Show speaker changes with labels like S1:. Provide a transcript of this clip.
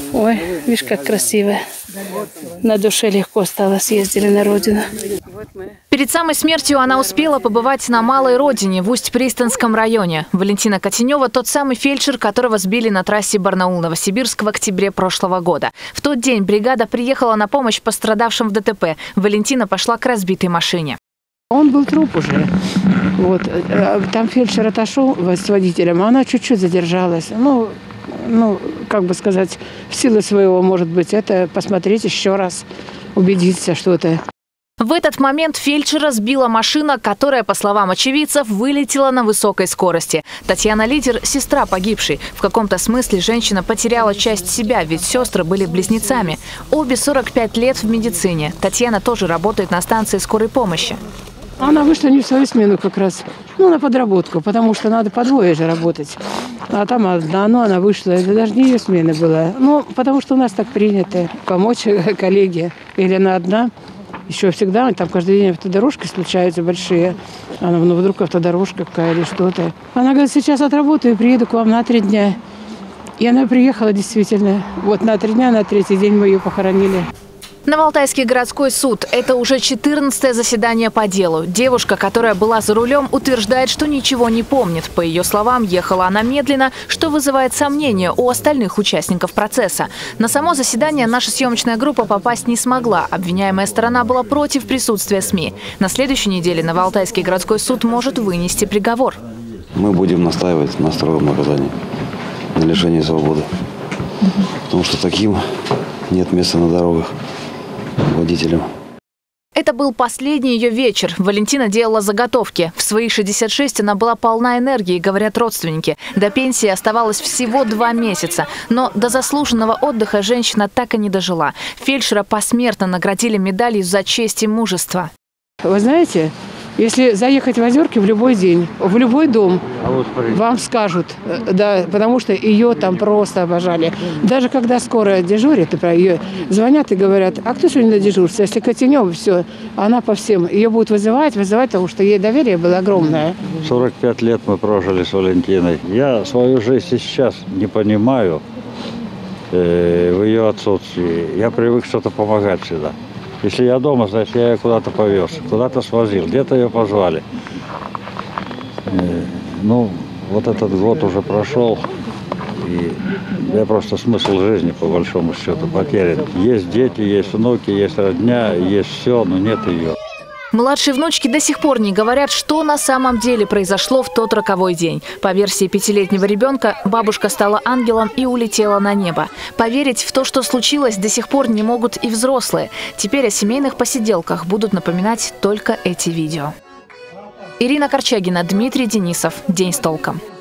S1: Ой, видишь, как красиво. На душе легко стало, съездили на родину.
S2: Перед самой смертью она успела побывать на малой родине в Усть-Пристанском районе. Валентина Котенева – тот самый фельдшер, которого сбили на трассе Барнаул-Новосибирск в октябре прошлого года. В тот день бригада приехала на помощь пострадавшим в ДТП. Валентина пошла к разбитой машине.
S1: Он был труп уже. Вот. Там фельдшер отошел с водителем, а она чуть-чуть задержалась. Ну, как бы сказать, в силу своего, может быть, это посмотреть еще раз, убедиться, что это.
S2: В этот момент фельдшера сбила машина, которая, по словам очевидцев, вылетела на высокой скорости. Татьяна Лидер – сестра погибшей. В каком-то смысле женщина потеряла часть себя, ведь сестры были близнецами. Обе 45 лет в медицине. Татьяна тоже работает на станции скорой помощи.
S1: Она вышла не в свою смену как раз, на подработку, потому что надо по двое же работать. А там одна, она вышла, это даже не ее смена была. Потому что у нас так принято помочь коллеге. Или она одна. Еще всегда, там каждый день автодорожки случаются большие. Она, вдруг автодорожка какая или что-то. Она говорит, сейчас отработаю и приеду к вам на 3 дня. И она приехала действительно. Вот на 3 дня, на 3-й день мы ее похоронили.
S2: Новоалтайский городской суд – это уже 14-е заседание по делу. Девушка, которая была за рулем, утверждает, что ничего не помнит. По ее словам, ехала она медленно, что вызывает сомнения у остальных участников процесса. На само заседание наша съемочная группа попасть не смогла. Обвиняемая сторона была против присутствия СМИ. На следующей неделе Новоалтайский городской суд может вынести приговор.
S3: Мы будем настаивать на строгом наказании, на лишении свободы. Потому что таким нет места на дорогах водителям.
S2: Это был последний ее вечер. Валентина делала заготовки. В свои 66 она была полна энергии, говорят родственники. До пенсии оставалось всего 2 месяца. Но до заслуженного отдыха женщина так и не дожила. Фельдшера посмертно наградили медалью за честь и мужество.
S1: Вы знаете, если заехать в Озерки в любой день, в любой дом, вам скажут, да, потому что ее там просто обожали. Даже когда скорая дежурит, ее звонят и говорят, а кто сегодня на дежурстве? Если Котенева, все, она по всем. Ее будут вызывать, потому что ей доверие было огромное.
S4: 45 лет мы прожили с Валентиной. Я свою жизнь сейчас не понимаю в ее отсутствии. Я привык что-то помогать всегда. Если я дома, значит, я ее куда-то повез, куда-то свозил, где-то ее позвали. Вот этот год уже прошел, и я просто смысл жизни, по большому счету, потерян. Есть дети, есть внуки, есть родня, есть все, но нет ее.
S2: Младшие внучки до сих пор не говорят, что на самом деле произошло в тот роковой день. По версии 5-летнего ребенка, бабушка стала ангелом и улетела на небо. Поверить в то, что случилось, до сих пор не могут и взрослые. Теперь о семейных посиделках будут напоминать только эти видео. Ирина Корчагина, Дмитрий Денисов. День с толком.